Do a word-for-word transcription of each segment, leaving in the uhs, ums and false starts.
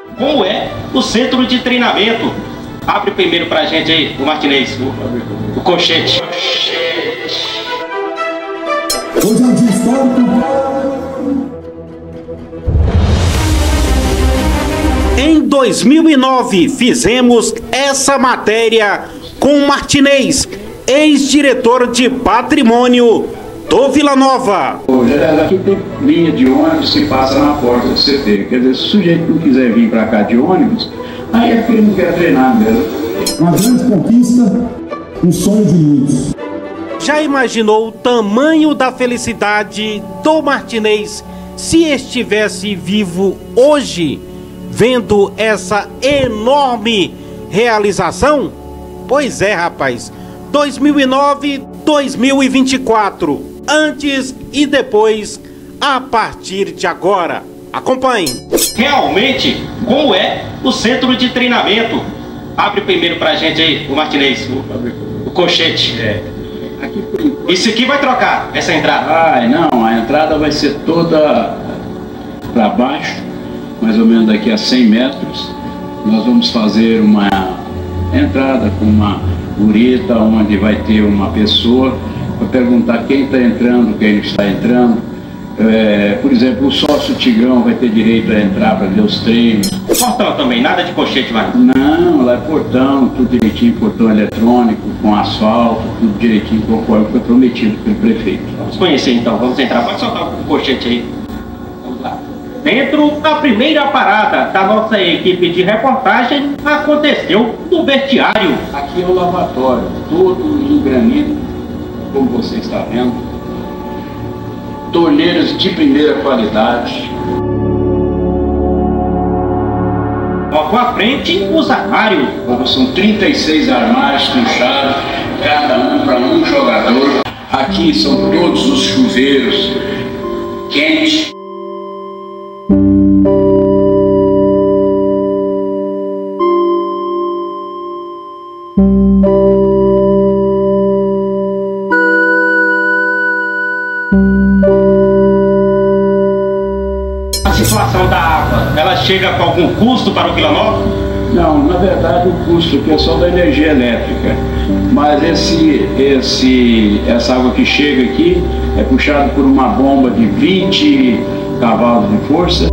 como é o centro de treinamento. Abre primeiro pra gente aí, o Martinez, o, o colchete. Hoje é um dia histórico. Em dois mil e nove, fizemos essa matéria com o Martinez, ex-diretor de patrimônio do Vila Nova. Aqui tem linha de ônibus que passa na porta do C T. Quer dizer, se o sujeito não quiser vir para cá de ônibus, aí é porque ele não quer treinar mesmo. Uma grande conquista, um sonho de muitos. Já imaginou o tamanho da felicidade do Martinez se estivesse vivo hoje, vendo essa enorme realização? Pois é, rapaz. dois mil e nove, dois mil e vinte e quatro. Antes e depois, a partir de agora. Acompanhe. Realmente, como é o centro de treinamento. Abre primeiro pra gente aí, o Martinez, o, o colchete. É. Aqui por enquanto. Isso aqui vai trocar, essa entrada? Ai, não, a entrada vai ser toda para baixo, mais ou menos daqui a cem metros. Nós vamos fazer uma entrada com uma gureta, onde vai ter uma pessoa para perguntar quem está entrando, quem não está entrando. É, por exemplo, o sócio Tigrão vai ter direito a entrar para ver os treinos. Portão também, nada de colchete, vai? Não, lá é portão, tudo direitinho, portão eletrônico, com asfalto, tudo direitinho, conforme foi prometido pelo prefeito. Vamos conhecer então, vamos entrar. Pode soltar o colchete aí. Vamos lá. Dentro, a primeira parada da nossa equipe de reportagem aconteceu no vestiário. Aqui é o lavatório, todo em granito, como você está vendo. Torneiras de primeira qualidade. Logo à frente, os armários. São trinta e seis armários com chave, cada um para um jogador. Aqui são todos os chuveiros quentes. A situação da água, ela chega com algum custo para o Vila Nova? Não, na verdade o custo aqui é só da energia elétrica, mas esse, esse, essa água que chega aqui é puxada por uma bomba de vinte cavalos de força.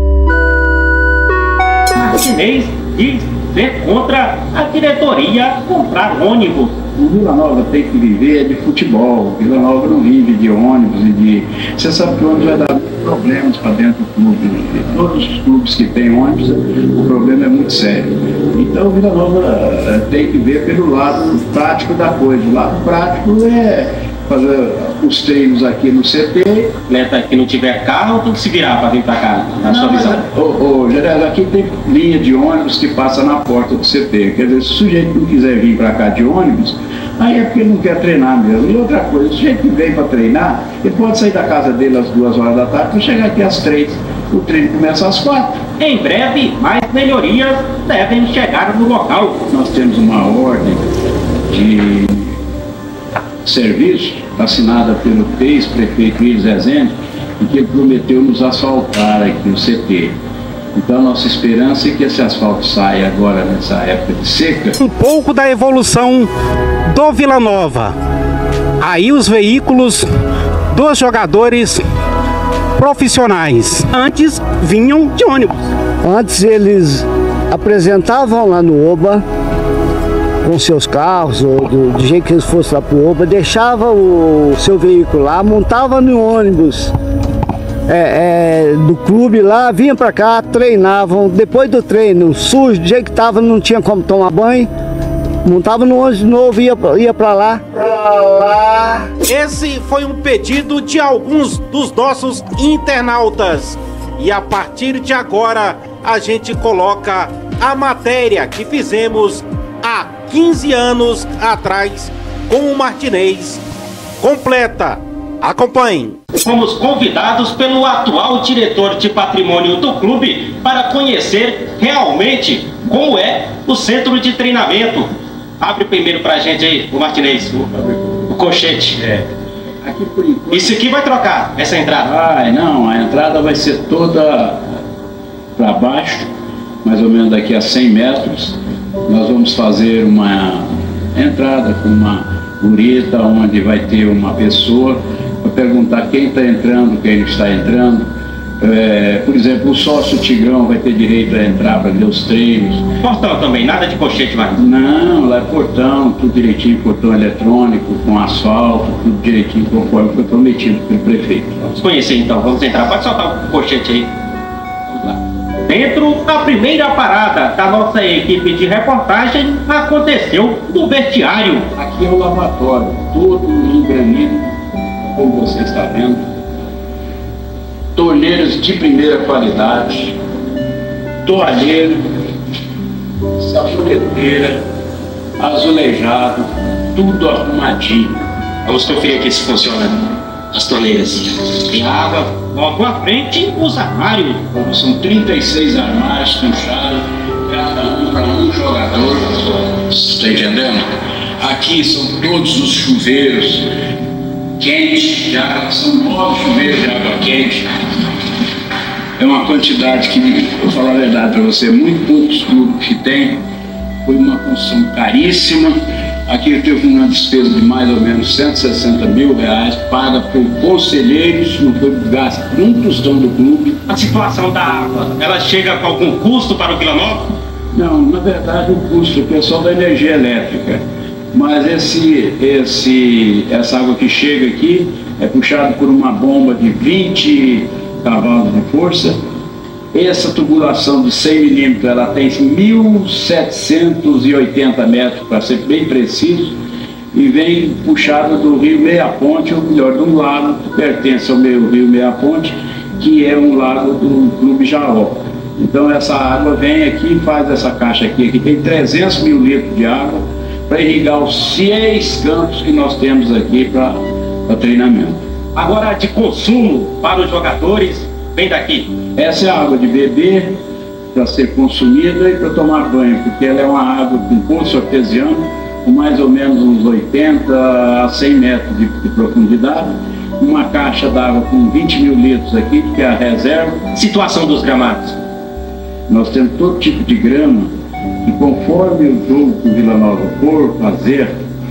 Martinez diz ser contra a diretoria comprar ônibus. O Vila Nova tem que viver de futebol, o Vila Nova não vive de ônibus e de... Você sabe que o ônibus vai dar problemas para dentro do clube. De todos os clubes que têm ônibus, o problema é muito sério. Então o Vila Nova tem que ver pelo lado prático da coisa. O lado prático é fazer os treinos aqui no C T. O atleta que não tiver carro tem que se virar para vir para cá, na não, sua visão. Ô, ô, Geraldo, aqui tem linha de ônibus que passa na porta do C T. Quer dizer, se o sujeito não quiser vir para cá de ônibus, aí é porque ele não quer treinar mesmo. E outra coisa, o sujeito que vem para treinar, ele pode sair da casa dele às duas horas da tarde para chegar aqui às três. O treino começa às quatro. Em breve, mais melhorias devem chegar no local. Nós temos uma ordem de serviço assinada pelo ex-prefeito Iris Rezende, em que ele prometeu nos asfaltar aqui no C T. Então, nossa esperança é que esse asfalto saia agora nessa época de seca. Um pouco da evolução do Vila Nova. Aí os veículos dos jogadores profissionais. Antes vinham de ônibus. Antes eles apresentavam lá no Oba com seus carros, ou do, do jeito que eles fossem lá pro Oba, deixava o seu veículo lá, montava no ônibus é, é, do clube lá, vinha pra cá, treinavam. Depois do treino, sujo, do jeito que tava, não tinha como tomar banho, montava no ônibus de novo e ia, ia pra lá. Pra lá. Esse foi um pedido de alguns dos nossos internautas. E a partir de agora, a gente coloca a matéria que fizemos há quinze anos atrás com o Martinez completa. Acompanhe. Fomos convidados pelo atual diretor de patrimônio do clube para conhecer realmente como é o centro de treinamento. Abre primeiro pra gente aí, o Martinez, o, o colchete. É. Aqui por enquanto. Isso aqui vai trocar, essa entrada? Ai, não, a entrada vai ser toda para baixo, mais ou menos daqui a cem metros, nós vamos fazer uma entrada com uma gurita, onde vai ter uma pessoa para perguntar quem está entrando, quem não está entrando. É, por exemplo, o sócio Tigrão vai ter direito a entrar para ver os treinos. Portão também, nada de colchete mais? Não, lá é portão, tudo direitinho, portão eletrônico, com asfalto, tudo direitinho, conforme foi prometido pelo prefeito. Vamos conhecer então, vamos entrar. Pode soltar o colchete aí. Vamos lá. Dentro da primeira parada da nossa equipe de reportagem, aconteceu no vestiário. Aqui é o lavatório, todo em granito, como você está vendo. Torneiras de primeira qualidade, toalheiro, saboneteira, azulejado, tudo arrumadinho. Vamos conferir aqui se funciona as torneiras. Tem água. Logo à frente, os armários. São trinta e seis armários com chave, cada um para um jogador. Está entendendo? Aqui são todos os chuveiros quentes, já são nove chuveiros de água quente. É uma quantidade que, vou falar a verdade para você, muito poucos clubes que tem. Foi uma construção caríssima. Aqui teve uma despesa de mais ou menos cento e sessenta mil reais, paga por conselheiros, não foi gasto um tostão do clube. A situação da água, ela chega com algum custo para o Vila Nova? Não, na verdade o custo é só da energia elétrica. Mas esse, esse, essa água que chega aqui é puxada por uma bomba de vinte cavalos de força. Essa tubulação de cem milímetros, ela tem mil setecentos e oitenta metros, para ser bem preciso, e vem puxada do rio Meia Ponte, ou melhor, de um lago que pertence ao meio rio Meia Ponte, que é um lago do Clube Jaó. Então essa água vem aqui e faz essa caixa aqui, aqui tem trezentos mil litros de água, para irrigar os seis campos que nós temos aqui para treinamento. Agora, de consumo para os jogadores, vem daqui. Essa é a água de beber, para ser consumida e para tomar banho, porque ela é uma água com poço artesiano, com mais ou menos uns oitenta a cem metros de, de profundidade. Uma caixa d'água com vinte mil litros aqui, que é a reserva. Situação dos gramados. Nós temos todo tipo de grama, e conforme o jogo que o Vila Nova for fazer,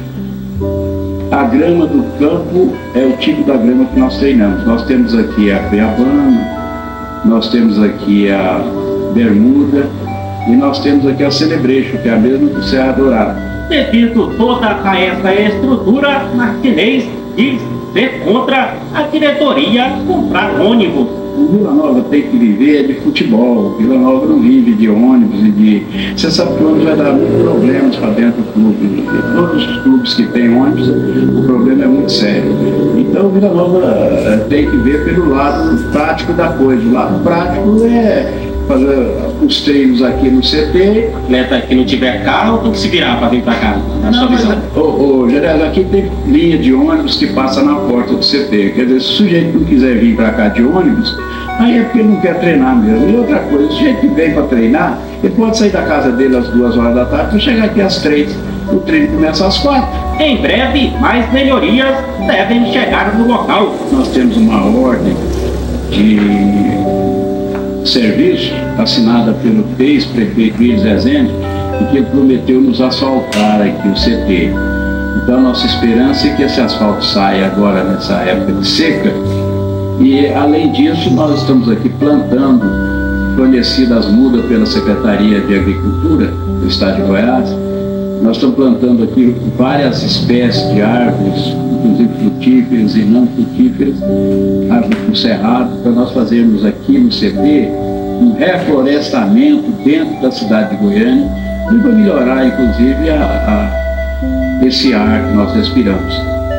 a grama do campo é o tipo da grama que nós treinamos. Nós temos aqui a Cuiabana, nós temos aqui a Bermuda e nós temos aqui a Celebration, que é a mesma do Serra Dourada. Devido toda a essa estrutura, Martinez diz ser contra a diretoria comprar ônibus. O Vila Nova tem que viver de futebol, o Vila Nova não vive de ônibus e de... Você sabe que o ônibus vai dar muitos problemas para dentro do clube. E todos os clubes que têm ônibus, o problema é muito sério. Então o Vila Nova tem que ver pelo lado prático da coisa. O lado prático é fazer os treinos aqui no C T. O atleta que não tiver carro tem que se virar para vir para cá, na não, sua visão. Ô, ô Geraldo, aqui tem linha de ônibus que passa na porta do C T. Quer dizer, se o sujeito não quiser vir para cá de ônibus, aí é porque ele não quer treinar mesmo. E outra coisa, o sujeito que vem para treinar, ele pode sair da casa dele às duas horas da tarde para chegar aqui às três. O treino começa às quatro. Em breve, mais melhorias devem chegar no local. Nós temos uma ordem de serviço assinada pelo ex-prefeito Luiz Rezende, e que ele prometeu nos asfaltar aqui o C T. Então, nossa esperança é que esse asfalto saia agora nessa época de seca. E, além disso, nós estamos aqui plantando, fornecidas mudas pela Secretaria de Agricultura do Estado de Goiás. Nós estamos plantando aqui várias espécies de árvores, inclusive frutíferas e não frutíferas, árvores com cerrado, para nós fazermos aqui no C T um reflorestamento dentro da cidade de Goiânia, e para melhorar, inclusive, a, a, esse ar que nós respiramos.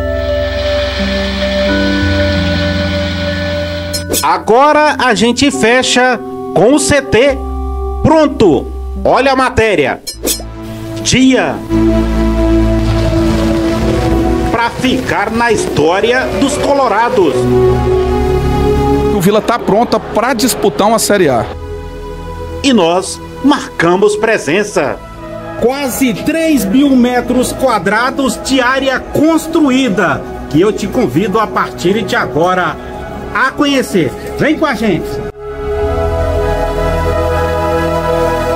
Agora a gente fecha com o C T pronto. Olha a matéria. Dia para ficar na história dos colorados. O Vila tá pronta para disputar uma Série A. E nós marcamos presença. Quase três mil metros quadrados de área construída, que eu te convido a partir de agora a conhecer. Vem com a gente.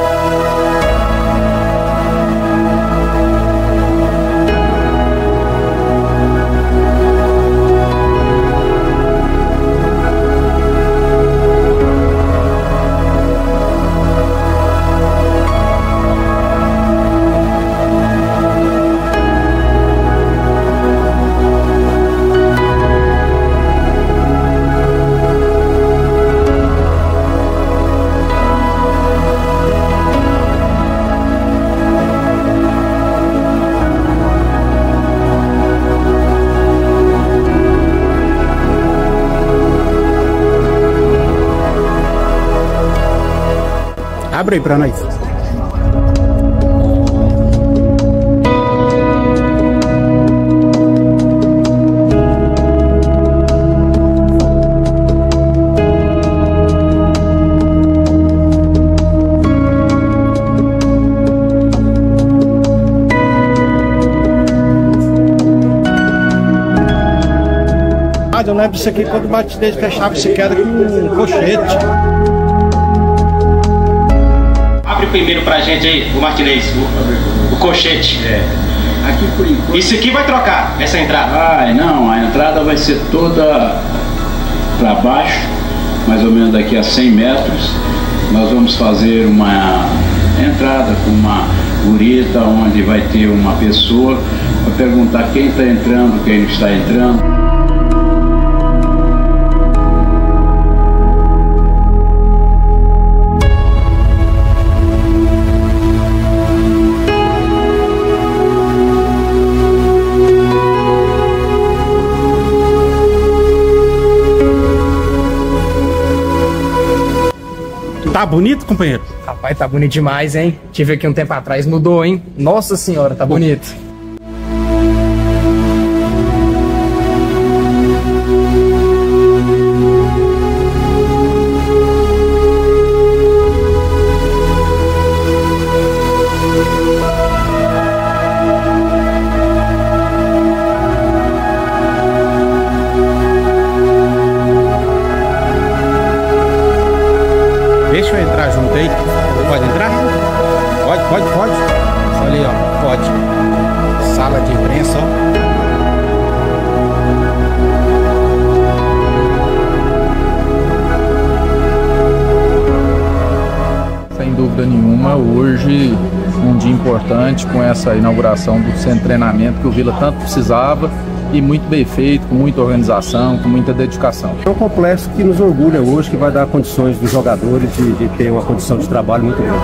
Abre aí pra nós. Eu lembro disso aqui quando o Martinez fechava esse queda com um colchete. Abre primeiro pra gente aí, o Martinez, o, o colchete. É. Aqui por enquanto. Isso aqui vai trocar, essa entrada? Ah, não, a entrada vai ser toda para baixo, mais ou menos daqui a cem metros. Nós vamos fazer uma entrada com uma gurita, onde vai ter uma pessoa para perguntar quem está entrando, quem não está entrando. Tá bonito, companheiro? Rapaz, tá bonito demais, hein? Tive aqui um tempo atrás, mudou, hein? Nossa senhora, tá bonito. Deixa eu entrar junto aí. Pode entrar? Pode, pode, pode. Olha aí, ó. Pode. Sala de imprensa, ó. Sem dúvida nenhuma, hoje um dia importante com essa inauguração do centro de treinamento que o Vila tanto precisava. E muito bem feito, com muita organização, com muita dedicação. É um complexo que nos orgulha hoje, que vai dar condições dos jogadores de, de ter uma condição de trabalho muito grande.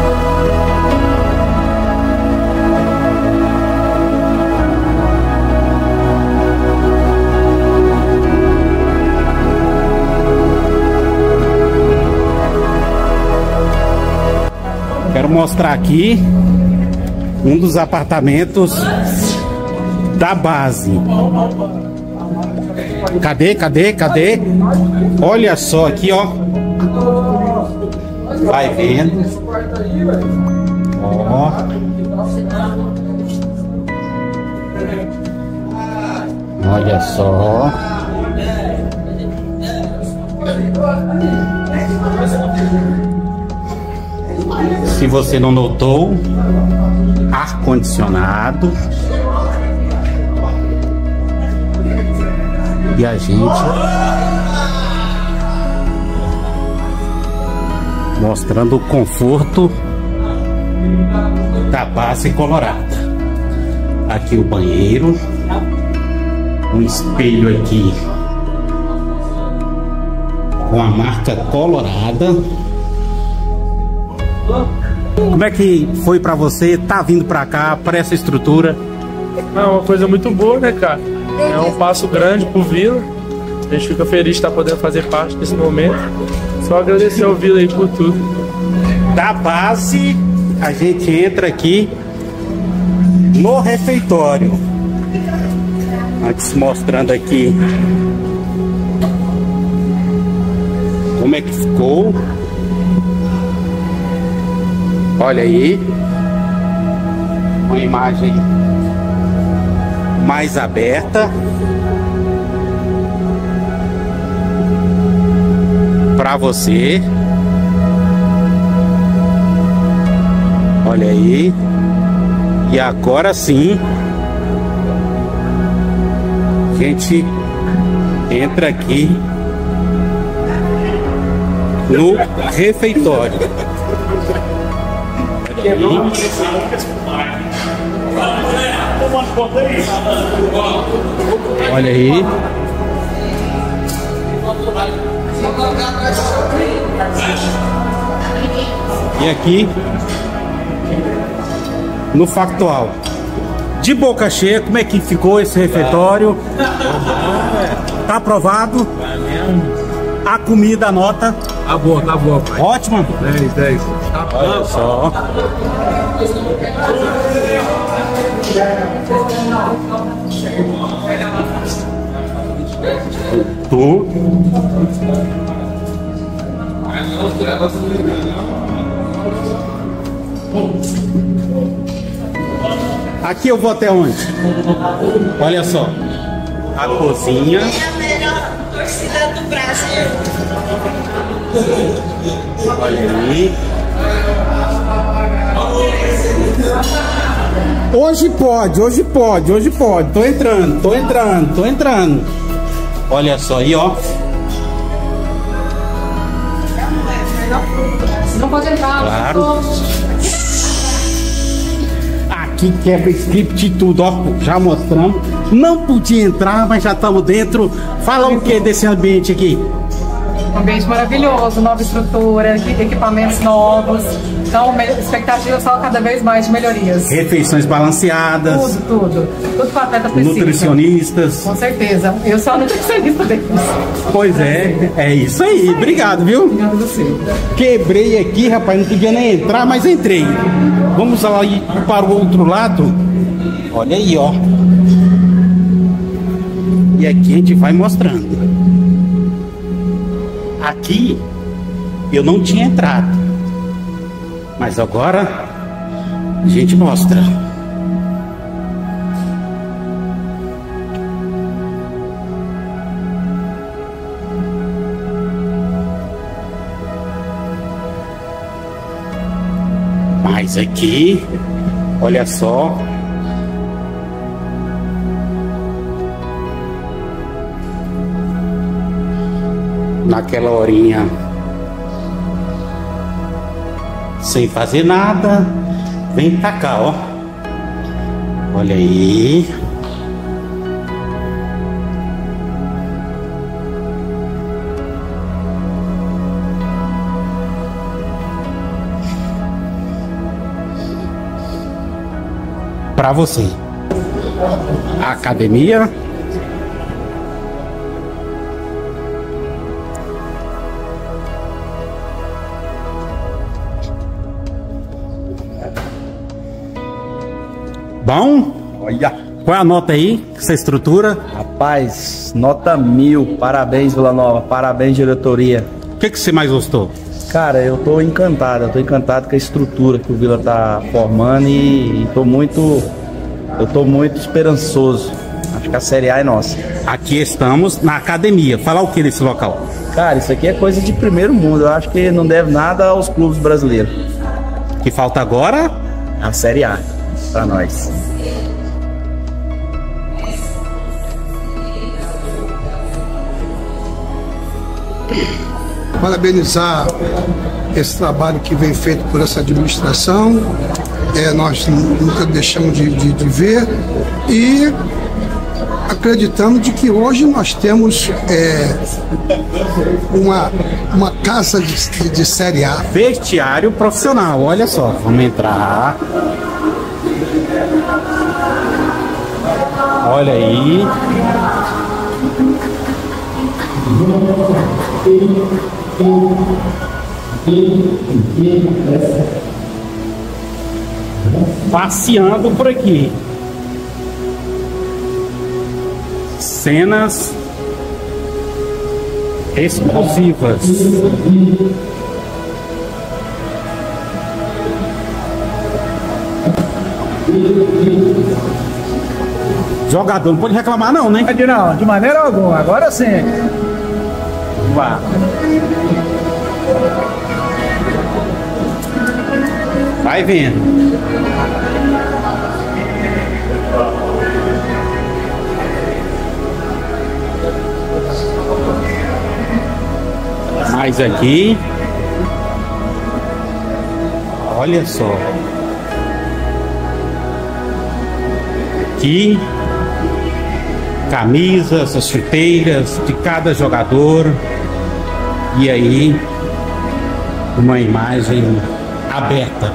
Quero mostrar aqui um dos apartamentos da base. Cadê, cadê, cadê? Olha só aqui, ó. Vai vendo. Ó. Olha só. Se você não notou, ar-condicionado. E a gente mostrando o conforto da base colorada. Aqui o banheiro, um espelho aqui com a marca colorada. Como é que foi pra você tá vindo pra cá, pra essa estrutura? É uma coisa muito boa, né, cara? É um passo grande pro Vila. A gente fica feliz de estar podendo fazer parte desse momento. Só agradecer ao Vila aí por tudo. Da base, a gente entra aqui no refeitório. Antes mostrando aqui como é que ficou. Olha aí. Uma imagem mais aberta para você. Olha aí. E agora sim a gente entra aqui no refeitório. Olha aí. Olha aí. E aqui no factual. De boca cheia, como é que ficou esse refeitório? Tá aprovado? A comida, a nota? Tá boa, tá boa, pai. Ótima? dez, dez. Tá Olha só. Tu. Aqui eu vou até onde? Olha só. A cozinha. É a melhor torcida do Brasil. Olha aí. Hoje pode, hoje pode, hoje pode. Tô entrando, tô entrando, tô entrando. Olha só aí, ó. Não pode entrar. Claro. Aqui quebra script e tudo, ó. Já mostramos. Não podia entrar, mas já estamos dentro. Fala o que desse ambiente aqui? Um ambiente maravilhoso, nova estrutura, equipamentos novos. Então, expectativa só cada vez mais de melhorias. Refeições balanceadas. Tudo, tudo. Tudo que o atleta precisa. Nutricionistas. Com certeza. Eu sou a nutricionista deles. Pois é, é isso aí. Isso aí. Obrigado, viu? Obrigado a você. Quebrei aqui, rapaz. Não podia nem entrar, mas entrei. Vamos lá ir para o outro lado. Olha aí, ó. E aqui a gente vai mostrando. Aqui eu não tinha entrado. Mas agora a gente mostra. Mas aqui, olha só. Naquela horinha, sem fazer nada, vem pra cá, ó. Olha aí. Pra você. A academia. Bom? Olha. Qual é a nota aí, essa estrutura? Rapaz, nota mil. Parabéns, Vila Nova. Parabéns, diretoria. O que, que você mais gostou? Cara, eu tô encantado. Eu tô encantado com a estrutura que o Vila tá formando e, e tô muito... Eu tô muito esperançoso. Acho que a Série A é nossa. Aqui estamos na academia. Falar o que desse local? Cara, isso aqui é coisa de primeiro mundo. Eu acho que não deve nada aos clubes brasileiros. O que falta agora? A Série A. Pra nós. Parabenizar esse trabalho que vem feito por essa administração, é, nós nunca deixamos de, de, de ver e acreditando de que hoje nós temos é, uma, uma casa de, de, de Série A. Vestiário profissional, olha só, vamos entrar. Olha aí. Passeando por aqui. Cenas explosivas. Jogador não pode reclamar não, né? Não, de maneira alguma, agora sim. Vá. Vai vendo. Mais aqui. Olha só. Aqui. Camisas, as chuteiras de cada jogador. E aí, uma imagem aberta.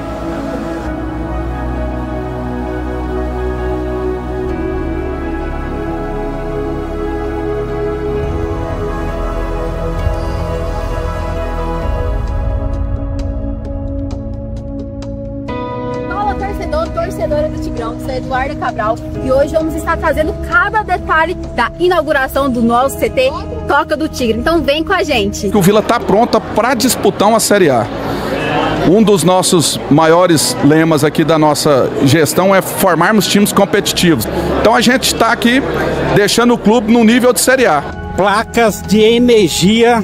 torcedor, torcedora do Tigrão, sou Eduarda Cabral e hoje vamos estar trazendo cada detalhe da inauguração do novo C T Toca do Tigre. Então vem com a gente. O Vila está pronta para disputar uma Série A. Um dos nossos maiores lemas aqui da nossa gestão é formarmos times competitivos. Então a gente está aqui deixando o clube no nível de Série A. Placas de energia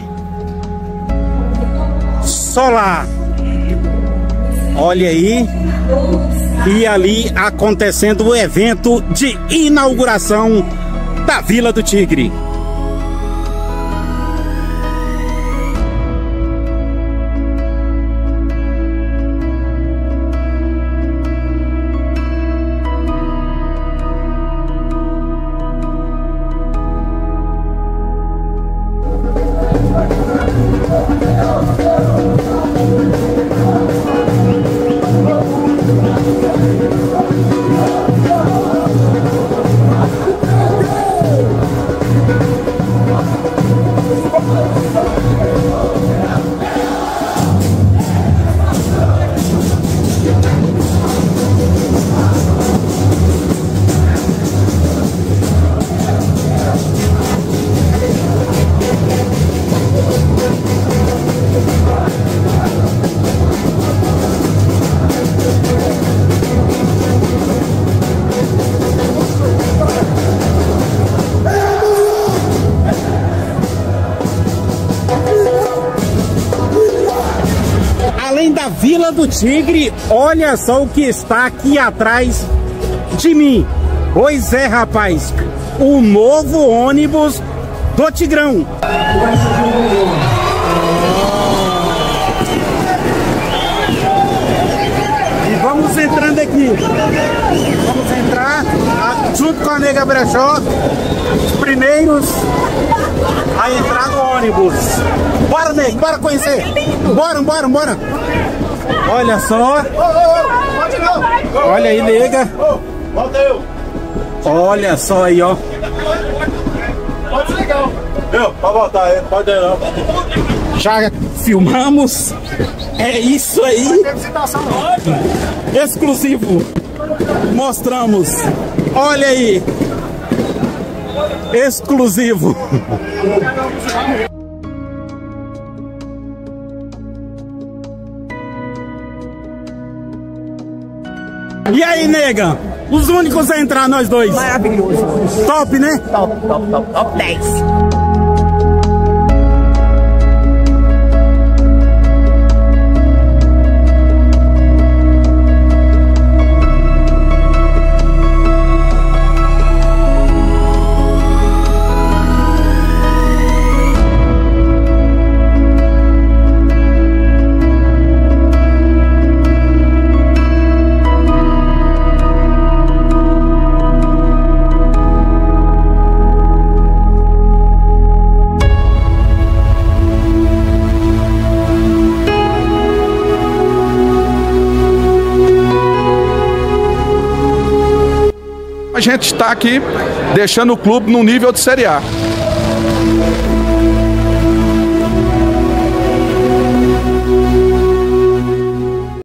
solar. Olha aí. E ali acontecendo o evento de inauguração da Vila do Tigre. Além da Vila do Tigre, olha só o que está aqui atrás de mim. Pois é, rapaz, o novo ônibus do Tigrão. E vamos entrando aqui. Vamos entrar junto com a Nega Brechó, os primeiros a entrar no ônibus. Bora, Nega, bora conhecer. Bora, bora, bora. Olha só. Olha aí, Nega. Olha só aí, ó. Pode ligar. Viu? Pode voltar aí, pode ir não. Já filmamos. É isso aí. Exclusivo. Mostramos. Olha aí. Exclusivo. E aí, Nega? Os únicos a entrar, nós dois. Maravilhoso. Top, né? Top, top, top, top dez. A gente está aqui deixando o clube no nível de Série A.